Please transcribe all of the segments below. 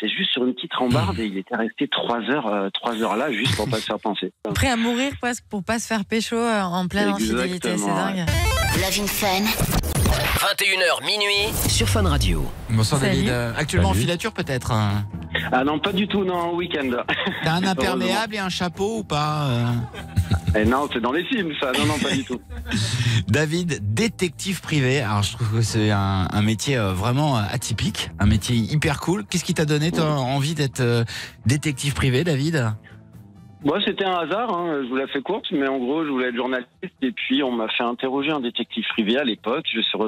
était juste sur une petite rambarde et il était resté 3 heures là, juste pour pas se faire penser. Prêt à mourir pour pas se faire pécho en pleine infidélité, c'est dingue. Love in Fun. 21h minuit sur Fun Radio. Bonsoir Salut. David. Actuellement en Salut. filature peut-être hein. Ah non, pas du tout, non, en week-end. T'as un imperméable et un chapeau ou pas Eh non, c'est dans les films, ça. Non, pas du tout. David, détective privé. Alors je trouve que c'est un métier vraiment atypique, un métier hyper cool. Qu'est-ce qui t'a donné envie d'être détective privé, David ? Moi, c'était un hasard, je vous la fais courte, mais en gros, je voulais être journaliste et puis on m'a fait interroger un détective privé à l'époque. Je suis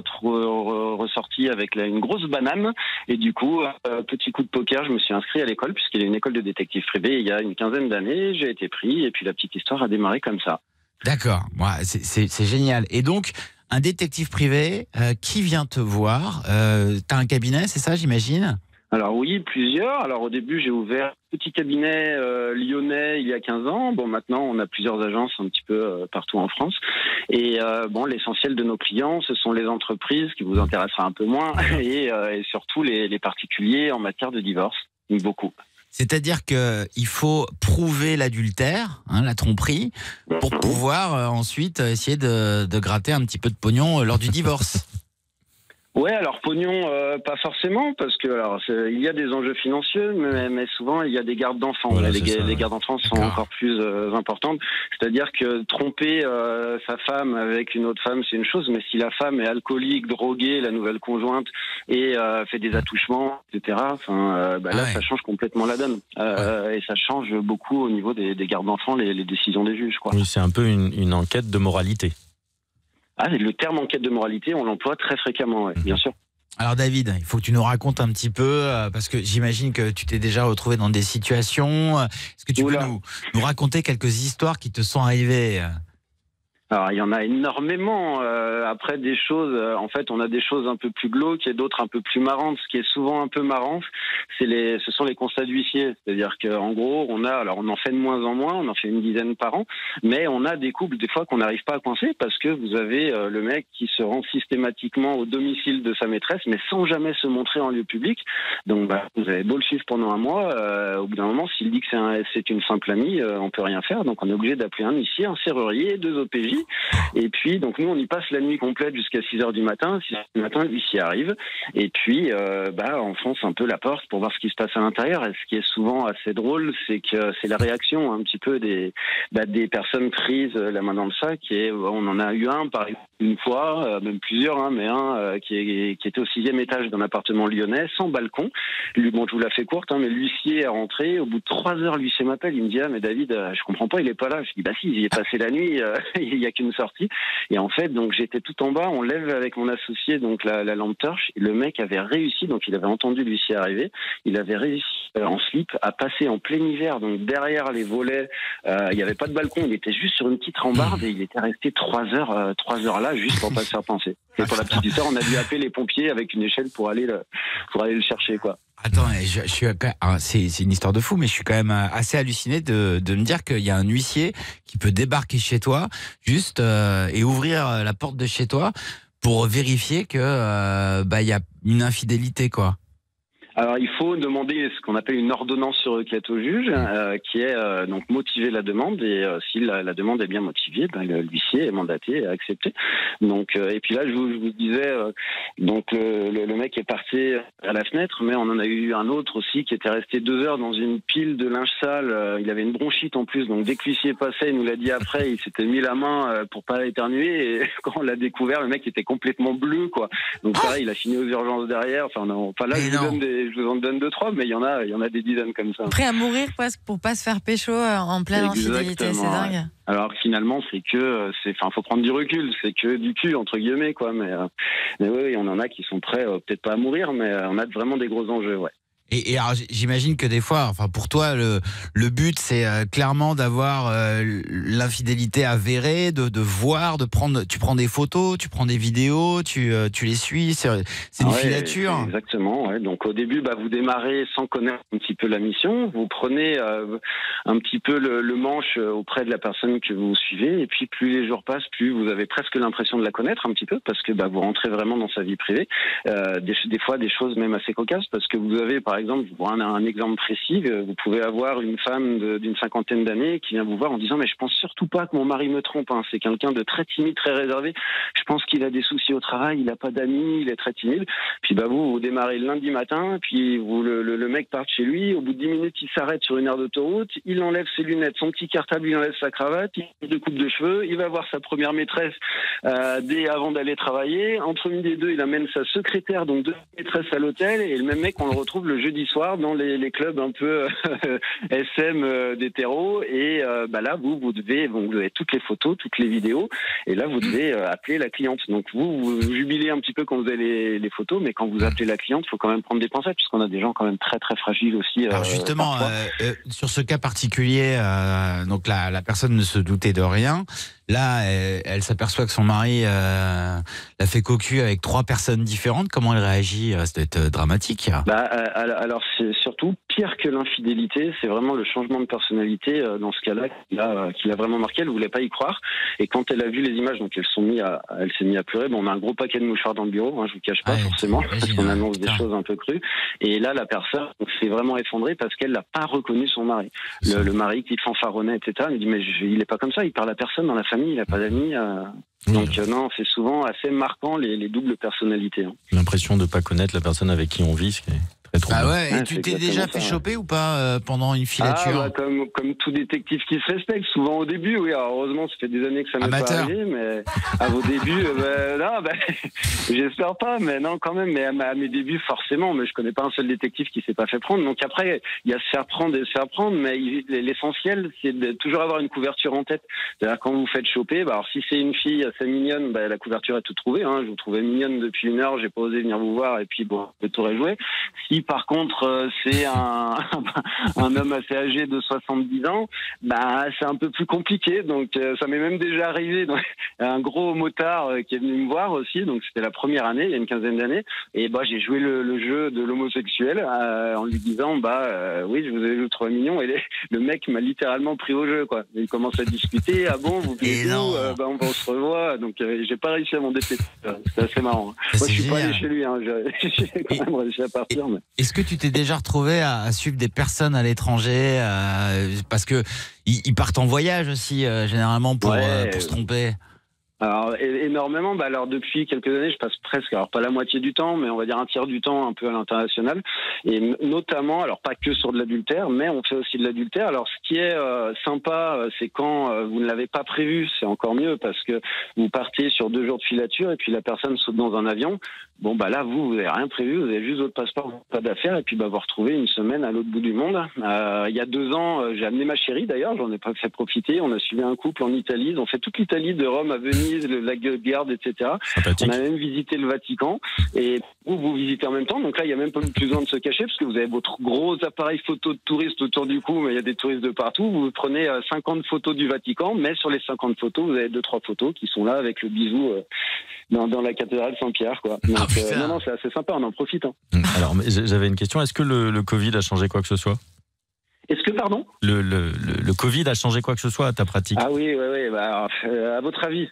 ressorti avec une grosse banane et du coup, petit coup de poker, je me suis inscrit à l'école puisqu'il y a une école de détective privé il y a une quinzaine d'années. J'ai été pris et puis la petite histoire a démarré comme ça. D'accord, c'est génial. Et donc, un détective privé qui vient te voir, t'as un cabinet, c'est ça, j'imagine ? Alors oui, plusieurs. Alors au début, j'ai ouvert un petit cabinet lyonnais il y a 15 ans. Bon, maintenant, on a plusieurs agences un petit peu partout en France. Et bon, l'essentiel de nos clients, ce sont les entreprises, qui vous intéressera un peu moins, et surtout les particuliers en matière de divorce. Beaucoup. C'est-à-dire qu'il faut prouver l'adultère, la tromperie, pour pouvoir ensuite essayer de gratter un petit peu de pognon lors du divorce. Ouais, alors pognon, pas forcément, parce que il y a des enjeux financiers, mais souvent il y a des gardes d'enfants. Voilà, les gardes d'enfants sont encore plus importantes. C'est-à-dire que tromper sa femme avec une autre femme, c'est une chose, mais si la femme est alcoolique, droguée, la nouvelle conjointe, et fait des attouchements, etc., là, ça change complètement la donne. Et ça change beaucoup au niveau des gardes d'enfants, les décisions des juges, quoi. Oui, c'est un peu une enquête de moralité. Ah, le terme enquête de moralité, on l'emploie très fréquemment, ouais, bien sûr. Alors David, il faut que tu nous racontes un petit peu, parce que j'imagine que tu t'es déjà retrouvé dans des situations. Est-ce que tu peux nous raconter quelques histoires qui te sont arrivées ? Alors, il y en a énormément. Après, des choses, en fait, on a des choses un peu plus glauques et d'autres un peu plus marrantes. Ce qui est souvent un peu marrant, ce sont les constats d'huissier. C'est-à-dire qu'en gros, on en fait de moins en moins, on en fait une dizaine par an, mais on a des couples, des fois, qu'on n'arrive pas à coincer parce que vous avez le mec qui se rend systématiquement au domicile de sa maîtresse, mais sans jamais se montrer en lieu public. Donc, vous avez beau le suivre pendant un mois, au bout d'un moment, s'il dit que c'est une simple amie, on peut rien faire. Donc, on est obligé d'appeler un huissier, un serrurier, 2 OPJ. Et puis, donc nous, on y passe la nuit complète jusqu'à 6h du matin. 6h du matin, l'huissier arrive. Et puis, on fonce un peu la porte pour voir ce qui se passe à l'intérieur. Et ce qui est souvent assez drôle, c'est que c'est la réaction un petit peu des personnes prises la main dans le sac. Et on en a eu un, par exemple, une fois, même plusieurs, mais un qui était au 6e étage d'un appartement lyonnais, sans balcon. Lui, bon, je vous la fais courte, mais l'huissier est rentré. Au bout de 3 heures, l'huissier m'appelle. Il me dit, mais David, je comprends pas, il est pas là. Je dis, si, il y est passé la nuit. Il y a qu'une sortie. Et en fait, donc j'étais tout en bas, on lève avec mon associé donc la lampe torche. Et le mec avait réussi, donc il avait entendu l'huissier arriver, il avait réussi en slip à passer en plein hiver, donc derrière les volets, il n'y avait pas de balcon, il était juste sur une petite rambarde et il était resté 3 heures là, juste pour pas se faire penser. Et pour la petite histoire, on a dû appeler les pompiers avec une échelle pour aller le chercher, quoi. Attends, c'est une histoire de fou, mais je suis quand même assez halluciné de me dire qu'il y a un huissier qui peut débarquer chez toi juste et ouvrir la porte de chez toi pour vérifier que il y a une infidélité, quoi. Alors, il faut demander ce qu'on appelle une ordonnance sur requête au juge, qui est donc motiver la demande. Et si la demande est bien motivée, l'huissier est mandaté et accepté. Donc, et puis là, je vous disais, donc le mec est parti à la fenêtre, mais on en a eu un autre aussi qui était resté 2 heures dans une pile de linge sale. Il avait une bronchite en plus, donc dès que l'huissier passait, il nous l'a dit après, il s'était mis la main pour pas éternuer. Et quand on l'a découvert, le mec était complètement bleu, quoi. Donc pareil, il a fini aux urgences derrière. Enfin là, je vous en donne 2-3, mais il y en a des dizaines comme ça. Prêt à mourir pour pas se faire pécho en pleine infidélité, c'est dingue. Alors finalement, faut prendre du recul, c'est que du cul entre guillemets, quoi. Mais oui, on en a qui sont prêts, peut-être pas à mourir, mais on a vraiment des gros enjeux, ouais. Et alors, j'imagine que des fois, pour toi, le but, c'est clairement d'avoir l'infidélité avérée, de voir, tu prends des photos, tu prends des vidéos, tu les suis, c'est une filature. Exactement, ouais. Donc au début, vous démarrez sans connaître un petit peu la mission, vous prenez un petit peu le manche auprès de la personne que vous suivez, et puis plus les jours passent, plus vous avez presque l'impression de la connaître un petit peu, parce que vous rentrez vraiment dans sa vie privée. Des fois, des choses même assez cocasses, parce que vous avez, par exemple, pour un exemple précis, vous pouvez avoir une femme d'une cinquantaine d'années qui vient vous voir en disant mais je pense surtout pas que mon mari me trompe, hein. C'est quelqu'un de très timide, très réservé. Je pense qu'il a des soucis au travail, il n'a pas d'amis, il est très timide. Puis vous démarrez le lundi matin, puis le mec part chez lui. Au bout de 10 minutes, il s'arrête sur une aire d'autoroute, il enlève ses lunettes, son petit cartable, il enlève sa cravate, il se coupe de cheveux, il va voir sa première maîtresse avant d'aller travailler. Entre midi et deux, il amène sa secrétaire, donc 2 maîtresses à l'hôtel, et le même mec, on le retrouve le jeudi soir dans les clubs un peu SM d'hétéro. Et là, vous avez toutes les photos, toutes les vidéos, et là, vous devez appeler la cliente. Donc vous jubilez un petit peu quand vous avez les photos, mais quand vous appelez la cliente, il faut quand même prendre des pincettes, puisqu'on a des gens quand même très très fragiles aussi. Alors justement, sur ce cas particulier, donc la personne ne se doutait de rien. Là, elle s'aperçoit que son mari l'a fait cocu avec 3 personnes différentes. Comment elle réagit? Ça doit être dramatique. Alors, c'est surtout pire que l'infidélité. C'est vraiment le changement de personnalité dans ce cas-là qui l'a vraiment marqué. Elle ne voulait pas y croire. Et quand elle a vu les images, donc elle s'est mise à pleurer. Bon, on a un gros paquet de mouchoirs dans le bureau, hein, je vous cache pas forcément, parce qu'on annonce des choses un peu crues. Et là, la personne s'est vraiment effondrée parce qu'elle n'a pas reconnu son mari. Le mari qui fanfaronnait, etc. Elle me dit mais il n'est pas comme ça. Il parle à personne dans la famille. Il n'a pas d'amis. Donc non, c'est souvent assez marquant les doubles personnalités. Hein. L'impression de ne pas connaître la personne avec qui on vit, ce qui est très troublant. Ah ouais, et tu t'es déjà fait choper ou pas pendant une filature? Comme tout détective qui se respecte, souvent au début, oui. Alors heureusement, ça fait des années que ça m'est pas arrivé, mais à vos débuts, j'espère pas, mais non quand même. Mais à mes débuts, forcément, mais je connais pas un seul détective qui s'est pas fait prendre. Donc après, il y a se faire prendre et se faire prendre, mais l'essentiel, c'est de toujours avoir une couverture en tête. C'est-à-dire quand vous vous faites choper, alors si c'est une fille assez mignonne, la couverture est toute trouvée. Hein. Je vous trouvais mignonne depuis 1 heure, j'ai pas osé venir vous voir, et puis bon, le tour est joué. Si par contre c'est un homme assez âgé de 70 ans, c'est un peu plus compliqué. Donc ça m'est même déjà arrivé. Donc, un gros motard qui est venu me voir aussi. Donc c'était la première année, il y a une quinzaine d'années. Et j'ai joué le jeu de l'homosexuel en lui disant oui, je vous ai trouvé mignon. Et le mec m'a littéralement pris au jeu, quoi. Il commence à discuter. Ah bon, vous venez d'où? On se revoit. Donc j'ai pas réussi à m'en dépêcher. C'était assez marrant. Moi je suis pas allé chez lui. Hein. J'ai quand même réussi à partir. Mais... Est-ce que tu t'es déjà retrouvé à suivre des personnes à l'étranger parce que ils partent en voyage aussi généralement pour se tromper? Alors énormément. Alors depuis quelques années, je passe presque, alors pas la moitié du temps, mais on va dire un tiers du temps un peu à l'international, et notamment, alors pas que sur de l'adultère, mais on fait aussi de l'adultère. Alors ce qui est sympa, c'est quand vous ne l'avez pas prévu, c'est encore mieux parce que vous partez sur 2 jours de filature et puis la personne saute dans un avion. Bon là vous n'avez rien prévu, vous avez juste votre passeport, pas d'affaires, et puis vous retrouvez une semaine à l'autre bout du monde. Il y a 2 ans, j'ai amené ma chérie d'ailleurs, j'en ai pas fait profiter. On a suivi un couple en Italie, ils ont fait toute l'Italie, de Rome à Venise, le lac de Garde, etc. Sympathique. On a même visité le Vatican, et vous visitez en même temps. Donc là, il n'y a même pas plus besoin de se cacher parce que vous avez votre gros appareil photo de touristes autour du cou, mais il y a des touristes de partout. Vous prenez 50 photos du Vatican, mais sur les 50 photos, vous avez 2-3 photos qui sont là avec le bisou dans la cathédrale Saint-Pierre, quoi. Donc non, c'est assez sympa, on en profite. Hein. Alors, j'avais une question. Est-ce que le Covid a changé quoi que ce soit? Est-ce que, pardon? Le Covid a changé quoi que ce soit à ta pratique? Ah oui, à votre avis?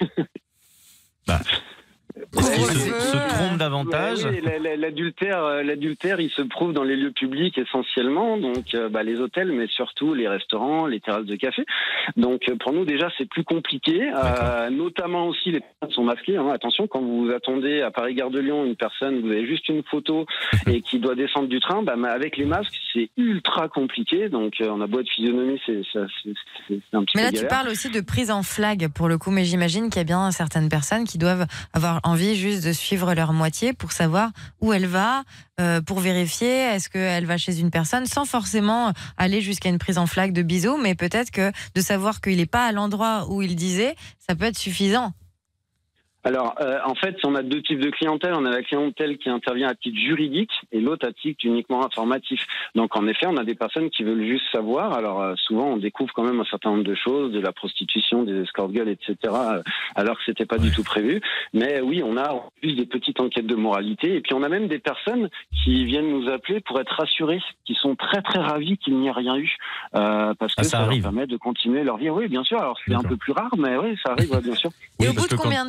Est-ce qu'il se trompe davantage? Oui, l'adultère, il se prouve dans les lieux publics essentiellement, donc les hôtels, mais surtout les restaurants, les terrasses de café. Donc pour nous déjà c'est plus compliqué, notamment aussi les personnes sont masquées. Hein. Attention, quand vous attendez à Paris-Gare de Lyon une personne, vous avez juste une photo et qui doit descendre du train, avec les masques c'est ultra compliqué. Donc on a beau être physionomie, c'est un petit peu Mais là galère. tu parles aussi de prise en flag pour le coup, mais j'imagine qu'il y a bien certaines personnes qui doivent avoir envie juste de suivre leur moitié pour savoir où elle va, pour vérifier est-ce qu'elle va chez une personne sans forcément aller jusqu'à une prise en flag de bisous, mais peut-être que de savoir qu'il n'est pas à l'endroit où il disait, ça peut être suffisant. Alors, en fait, on a 2 types de clientèle. On a la clientèle qui intervient à titre juridique et l'autre à titre uniquement informatif. Donc, en effet, on a des personnes qui veulent juste savoir. Alors, souvent, on découvre quand même un certain nombre de choses, de la prostitution, des escort-girls, etc., alors que c'était pas du tout prévu. Mais oui, on a en plus des petites enquêtes de moralité. Et puis, on a même des personnes qui viennent nous appeler pour être rassurées, qui sont très, très ravis qu'il n'y ait rien eu. Parce que ça leur permet de continuer leur vie. Oui, bien sûr. Alors, c'est un peu plus rare, mais oui, ça arrive, bien sûr. Et au bout de combien de temps t'arrêtes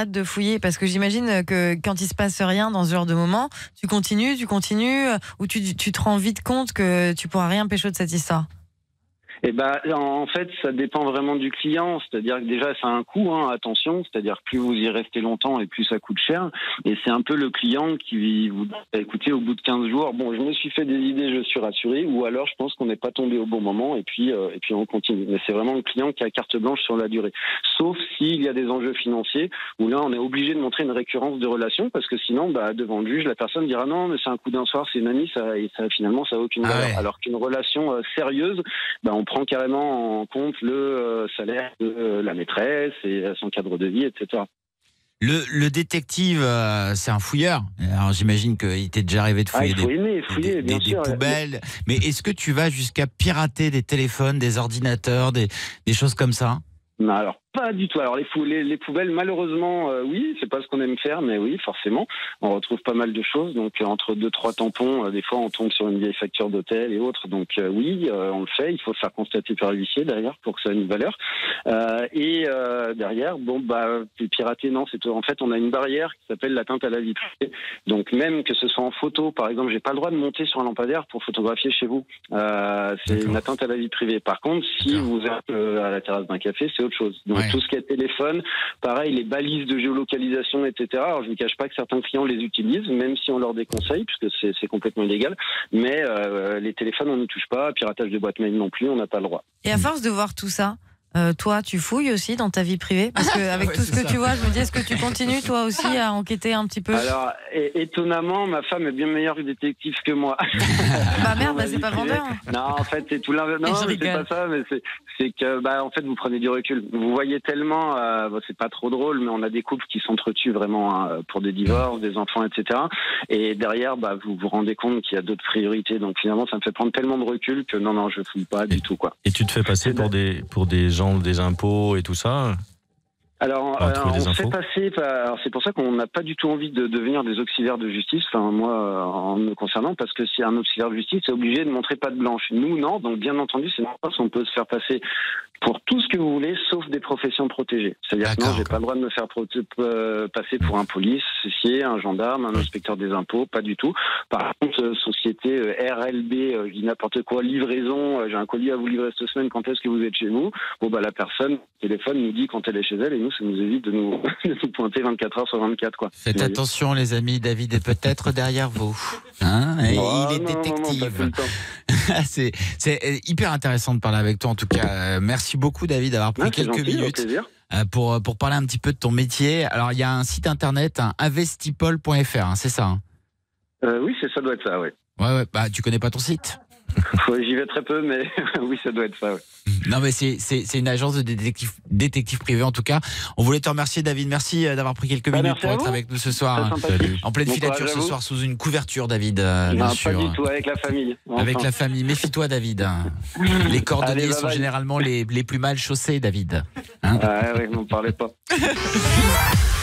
arrêtes de fouiller? Parce que j'imagine que quand il se passe rien dans ce genre de moment, tu continues, ou tu te rends vite compte que tu pourras rien pécho de cette histoire? Eh ben, en fait, ça dépend vraiment du client. C'est-à-dire que déjà, ça a un coût, hein, attention. C'est-à-dire que plus vous y restez longtemps et plus ça coûte cher. Et c'est un peu le client qui vous dit, écoutez, au bout de 15 jours, bon, je me suis fait des idées, je suis rassuré. Ou alors, je pense qu'on n'est pas tombé au bon moment et puis on continue. Mais c'est vraiment le client qui a carte blanche sur la durée. Sauf s'il y a des enjeux financiers où là, on est obligé de montrer une récurrence de relation parce que sinon, devant le juge, la personne dira non, mais c'est un coup d'un soir, c'est une amie, finalement, ça n'a aucune valeur. Ouais. Alors qu'une relation sérieuse, on prend carrément en compte le salaire de la maîtresse et son cadre de vie, etc. Le détective, c'est un fouilleur. Alors j'imagine qu'il t'est déjà arrivé de fouiller il faut fouiller, bien sûr. des poubelles. Mais est-ce que tu vas jusqu'à pirater des téléphones, des ordinateurs, des choses comme ça? Non, alors pas du tout. Alors les poubelles, malheureusement, oui, c'est pas ce qu'on aime faire, mais oui, forcément, on retrouve pas mal de choses. Donc entre 2-3 tampons, des fois on tombe sur une vieille facture d'hôtel et autres. Donc oui, on le fait. Il faut se faire constater par l'huissier derrière pour que ça ait une valeur. Derrière, pirater, non, en fait on a une barrière qui s'appelle l'atteinte à la vie privée. Donc même que ce soit en photo, par exemple, j'ai pas le droit de monter sur un lampadaire pour photographier chez vous. C'est une atteinte à la vie privée. Par contre, si vous êtes à la terrasse d'un café, c'est autre chose. Donc tout ce qui est téléphone, pareil, les balises de géolocalisation, etc. Alors je ne cache pas que certains clients les utilisent, même si on leur déconseille, puisque c'est complètement illégal. Mais les téléphones, on n'y touche pas. Piratage de boîte mail non plus, on n'a pas le droit. Et à force de voir tout ça, toi, tu fouilles aussi dans ta vie privée? Parce qu'avec tout ce que tu vois, je me dis, est-ce que tu continues toi aussi à enquêter un petit peu? Alors, étonnamment, ma femme est bien meilleure détective que moi. Bah merde, c'est pas vendeur. Non, en fait, c'est tout l'inverse. Non, mais c'est pas ça, mais c'est que, en fait, vous prenez du recul. Vous voyez tellement, c'est pas trop drôle, mais on a des couples qui s'entretuent vraiment pour des divorces, des enfants, etc. Et derrière, vous vous rendez compte qu'il y a d'autres priorités. Donc finalement, ça me fait prendre tellement de recul que non, je fouille pas du tout, quoi. Et tu te fais passer pour des gens des impôts et tout ça? Alors, on fait passer. Alors, c'est pour ça qu'on n'a pas du tout envie de devenir des auxiliaires de justice. Enfin, moi, en me concernant, parce que si un auxiliaire de justice est obligé de montrer patte blanche. Nous, non. Donc, bien entendu, c'est normal. On peut se faire passer pour tout ce que vous voulez, sauf des professions protégées. C'est-à-dire que non, j'ai pas le droit de me faire passer pour un policier, un gendarme, un inspecteur des impôts, pas du tout. Par contre, société RLB, je dis n'importe quoi, livraison, j'ai un colis à vous livrer cette semaine, quand est-ce que vous êtes chez vous? La personne, au téléphone, nous dit quand elle est chez elle, et nous, ça nous évite de nous pointer 24 heures sur 24, quoi. Faites attention, les amis, David est peut-être derrière vous. Il est détective. C'est hyper intéressant de parler avec toi, en tout cas. Merci beaucoup, David, d'avoir pris quelques minutes pour parler un petit peu de ton métier. Alors, il y a un site internet, investipol.fr, c'est ça? Oui, ça doit être ça, oui. Ouais. Tu connais pas ton site? J'y vais très peu, mais oui, ça doit être ça. Ouais. Non, mais c'est une agence de détective privé, en tout cas. On voulait te remercier, David. Merci d'avoir pris quelques minutes pour être avec nous ce soir. En pleine filature ce soir, sous une couverture, David. Non, bien sûr. Pas du tout, avec la famille. Enfin. Avec la famille. Méfie-toi, David. Les cordonniers sont généralement les plus mal chaussés, David. Oui, n'en parlez pas.